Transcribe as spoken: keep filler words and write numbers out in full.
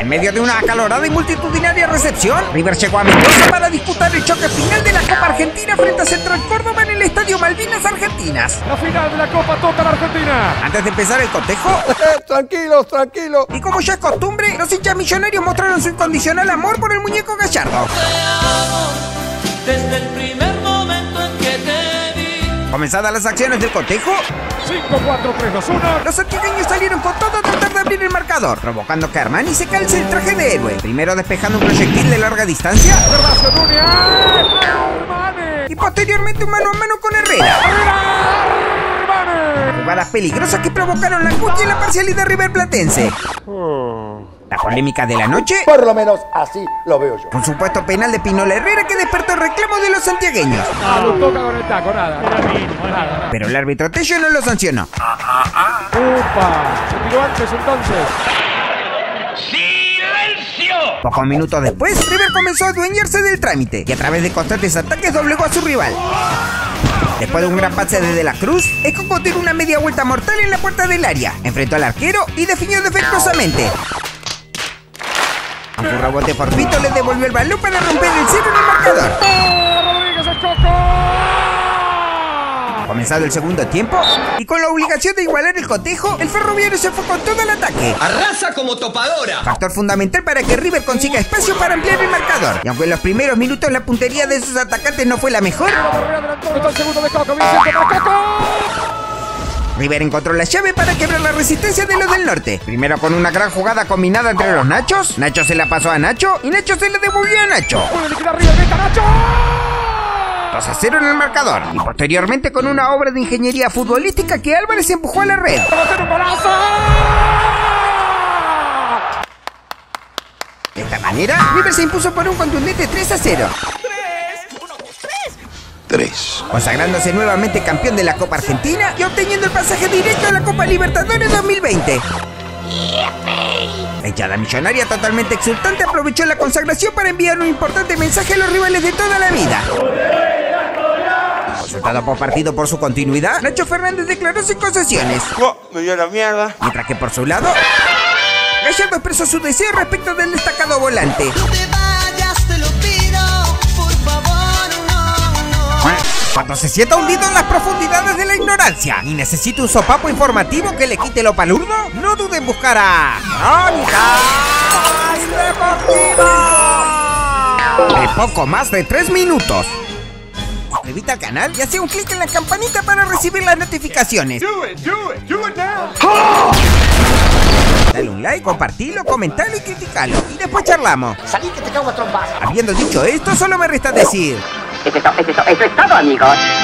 En medio de una acalorada y multitudinaria recepción, River llegó a Mendoza para disputar el choque final de la Copa Argentina frente a Central Córdoba en el Estadio Malvinas Argentinas. La final de la Copa toca la Argentina. Antes de empezar el cotejo, tranquilos, tranquilos. Y como ya es costumbre, los hinchas millonarios mostraron su incondicional amor por el muñeco Gallardo. Desde el primer momento en que te vi. Comenzadas las acciones del cotejo, cinco, cuatro, tres, dos, uno. los santiagueños salieron con todo a tratar de abrir el marcador, provocando que Armani se calce el traje de héroe. Primero despejando un proyectil de larga distancia Gervasio Núñez. Armani. y posteriormente un mano a mano con Herrera. Jugadas peligrosas que provocaron la angustia y la parcialidad River Platense. La polémica de la noche, Por lo menos así lo veo yo. un supuesto penal de Pinola Herrera que despertó el reclamo de los santiagueños. Ah, lo toca con el taco, nada. Era mínimo, nada, nada. Pero el árbitro Tello no lo sancionó. Upa, se tiró antes entonces. Pocos minutos después, River comenzó a adueñarse del trámite y a través de constantes ataques doblegó a su rival. Después de un gran pase de De la Cruz, el Coco tiró una media vuelta mortal en la puerta del área, enfrentó al arquero y definió defectuosamente. Aunque un rebote fortuito le devolvió el balón para romper el cero en el marcador. ¡Oh, Rodríguez es Coco! Comenzado el segundo tiempo, y con la obligación de igualar el cotejo, el Ferroviario se fue con todo el ataque. Arrasa como topadora. Factor fundamental para que River consiga espacio para ampliar el marcador. Y aunque en los primeros minutos la puntería de sus atacantes no fue la mejor, Está el segundo de Coco, Vicente para Coco. River encontró la llave para quebrar la resistencia de los del norte. Primero con una gran jugada combinada entre los Nachos. Nacho se la pasó a Nacho y Nacho se la devolvió a Nacho. Puede liquidar River, grita Nacho. dos a cero en el marcador. Y posteriormente con una obra de ingeniería futbolística que Álvarez empujó a la red. ¡Va a hacer un golazo! De esta manera, River se impuso por un contundente tres a cero. Tres. Consagrándose nuevamente campeón de la Copa Argentina y obteniendo el pasaje directo a la Copa Libertadores dos mil veinte. La hinchada millonaria, totalmente exultante, aprovechó la consagración para enviar un importante mensaje a los rivales de toda la vida. Consultado por partido por su continuidad, Nacho Fernández declaró sin concesiones. Oh, me dio la mierda. Mientras que por su lado, Gallardo expresó su deseo respecto del destacado volante. No te vayas, te lo pido, por favor, no, no. Cuando se sienta hundido en las profundidades de la ignorancia y necesita un sopapo informativo que le quite lo palurdo, no dude en buscar a Crónicas Deportivas. De poco más de tres minutos. Suscríbete al canal y hace un clic en la campanita para recibir las notificaciones. Do it, do it, do it now. Dale un like, compartilo, comentalo y criticalo. Y después charlamos. Salí que te cago a trompadas. Habiendo dicho esto, solo me resta decir... Eso es todo, eso es todo, amigos.